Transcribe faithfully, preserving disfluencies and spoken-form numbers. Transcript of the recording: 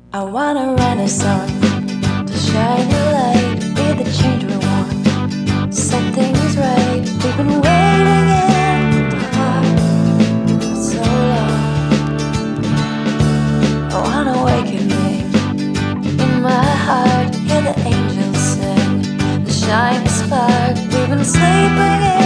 I want a renaissance to shine a light, be the change we want, set things right. We've been waiting in the dark for so long. I want awakening in my heart, hear the angels sing, the shiny spark. We've been sleeping in